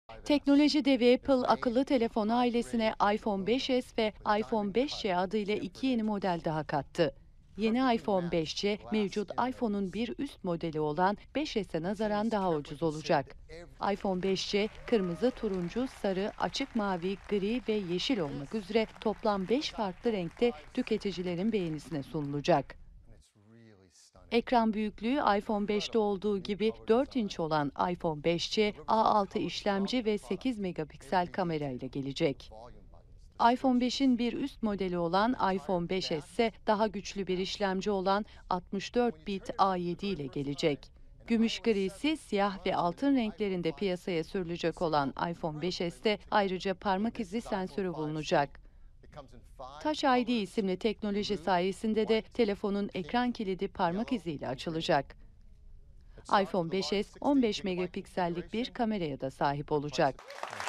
Teknoloji devi Apple akıllı telefon ailesine iPhone 5s ve iPhone 5C adıyla iki yeni model daha kattı. Yeni iPhone 5C, mevcut iPhone'un bir üst modeli olan 5s'e nazaran daha ucuz olacak. iPhone 5C, kırmızı, turuncu, sarı, açık mavi, gri ve yeşil olmak üzere toplam 5 farklı renkte tüketicilerin beğenisine sunulacak. Ekran büyüklüğü iPhone 5'te olduğu gibi 4 inç olan iPhone 5C, A6 işlemci ve 8 megapiksel kamera ile gelecek. iPhone 5'in bir üst modeli olan iPhone 5S ise daha güçlü bir işlemci olan 64 bit A7 ile gelecek. Gümüş grisi, siyah ve altın renklerinde piyasaya sürülecek olan iPhone 5S'te ayrıca parmak izi sensörü bulunacak. Touch ID isimli teknoloji sayesinde de telefonun ekran kilidi parmak iziyle açılacak. iPhone 5S 15 megapiksellik bir kameraya da sahip olacak.